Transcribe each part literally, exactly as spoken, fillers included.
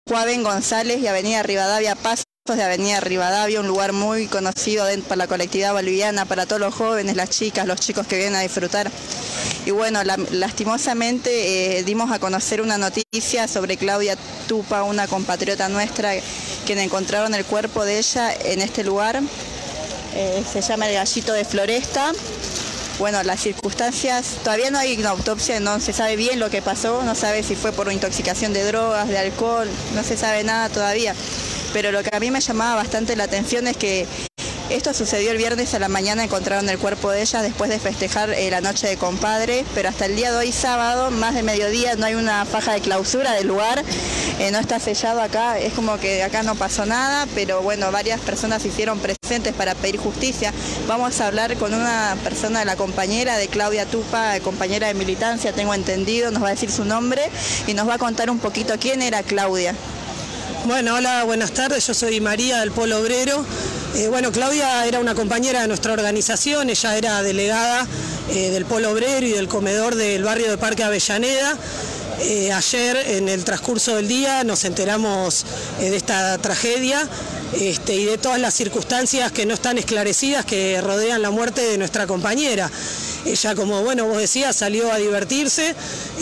Juaven González y avenida Rivadavia, pasos de avenida Rivadavia, un lugar muy conocido para la colectividad boliviana, para todos los jóvenes, las chicas, los chicos que vienen a disfrutar. Y bueno, la, lastimosamente eh, dimos a conocer una noticia sobre Claudia Tupa, una compatriota nuestra, quien encontraron el cuerpo de ella en este lugar, eh, se llama el Gallito de Floresta. Bueno, las circunstancias, todavía no hay una autopsia, no se sabe bien lo que pasó, no sabe si fue por intoxicación de drogas, de alcohol, no se sabe nada todavía. Pero lo que a mí me llamaba bastante la atención es que esto sucedió el viernes a la mañana, encontraron el cuerpo de ella después de festejar eh, la noche de compadre, pero hasta el día de hoy, sábado, más de mediodía, no hay una faja de clausura del lugar, eh, no está sellado acá, es como que acá no pasó nada, pero bueno, varias personas se hicieron presentes para pedir justicia. Vamos a hablar con una persona, la compañera de Claudia Tupa, compañera de militancia, tengo entendido, nos va a decir su nombre y nos va a contar un poquito quién era Claudia. Bueno, hola, buenas tardes, yo soy María del Polo Obrero. Eh, bueno, Claudia era una compañera de nuestra organización, ella era delegada eh, del Polo Obrero y del comedor del barrio de Parque Avellaneda. Eh, ayer, en el transcurso del día, nos enteramos eh, de esta tragedia este, y de todas las circunstancias que no están esclarecidas que rodean la muerte de nuestra compañera. Ella, como bueno vos decías, salió a divertirse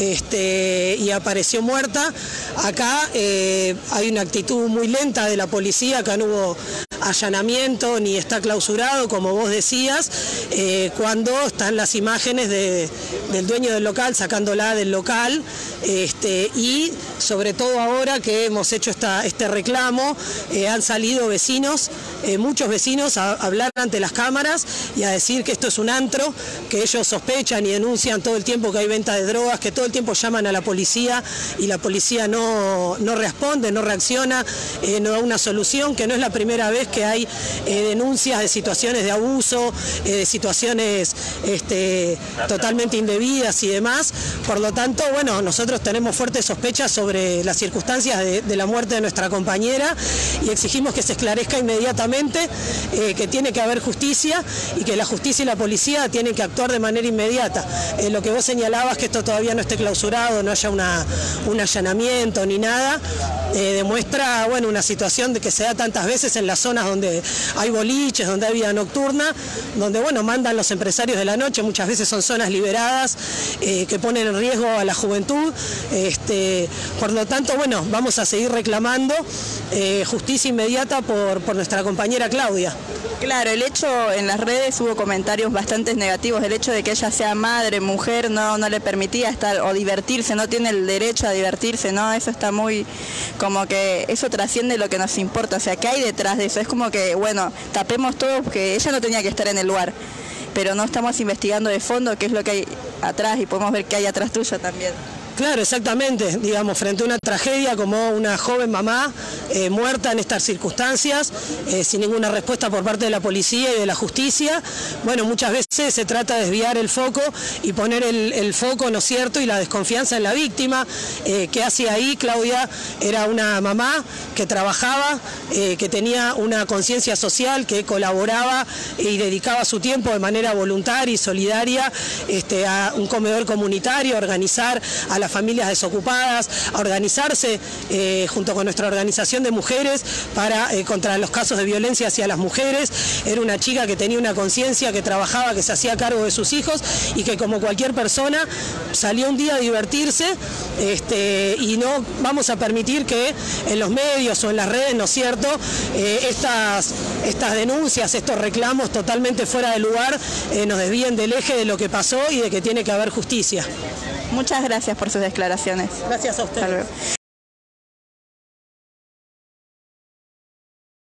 este, y apareció muerta. Acá eh, hay una actitud muy lenta de la policía, acá no hubo allanamiento ni está clausurado, como vos decías, eh, cuando están las imágenes de, del dueño del local, sacándola del local, este, y sobre todo ahora que hemos hecho esta, este reclamo, eh, han salido vecinos, eh, muchos vecinos a hablar ante las cámaras y a decir que esto es un antro, que ellos sospechan y denuncian todo el tiempo que hay venta de drogas, que todo el tiempo llaman a la policía y la policía no, no responde, no reacciona, eh, no da una solución, que no es la primera vez que hay eh, denuncias de situaciones de abuso, eh, de situaciones este, totalmente indebidas y demás. Por lo tanto, bueno, nosotros tenemos fuertes sospechas sobre las circunstancias de, de la muerte de nuestra compañera y exigimos que se esclarezca inmediatamente, eh, que tiene que haber justicia y que la justicia y la policía tienen que actuar de manera inmediata. Eh, lo que vos señalabas, que esto todavía no esté clausurado, no haya una, un allanamiento ni nada, eh, demuestra bueno, una situación de que se da tantas veces en las zonas donde hay boliches, donde hay vida nocturna, donde bueno, mandan los empresarios de la noche, muchas veces son zonas liberadas eh, que ponen en riesgo a la juventud. Este, por lo tanto, bueno, vamos a seguir reclamando eh, justicia inmediata por, por nuestra compañera Claudia. Claro, el hecho, en las redes hubo comentarios bastante negativos, el hecho de que ella sea madre, mujer, no, no le permitía estar o divertirse, no tiene el derecho a divertirse, ¿no? Eso está muy, como que eso trasciende lo que nos importa, o sea, ¿qué hay detrás de eso? Es como que, bueno, tapemos todo porque ella no tenía que estar en el lugar, pero no estamos investigando de fondo qué es lo que hay atrás y podemos ver qué hay atrás tuyo también. Claro, exactamente, digamos, frente a una tragedia como una joven mamá eh, muerta en estas circunstancias, eh, sin ninguna respuesta por parte de la policía y de la justicia, bueno, muchas veces se trata de desviar el foco y poner el, el foco, ¿no es cierto?, y la desconfianza en la víctima. Eh, ¿Qué hacía ahí? Claudia era una mamá que trabajaba, eh, que tenía una conciencia social, que colaboraba y dedicaba su tiempo de manera voluntaria y solidaria este, a un comedor comunitario, a organizar a la familias desocupadas, a organizarse eh, junto con nuestra organización de mujeres para eh, contra los casos de violencia hacia las mujeres. Era una chica que tenía una conciencia, que trabajaba, que se hacía cargo de sus hijos y que como cualquier persona salió un día a divertirse este, y no vamos a permitir que en los medios o en las redes, ¿no es cierto?, eh, estas, estas denuncias, estos reclamos totalmente fuera de lugar eh, nos desvíen del eje de lo que pasó y de que tiene que haber justicia. Muchas gracias por sus declaraciones. Gracias a ustedes.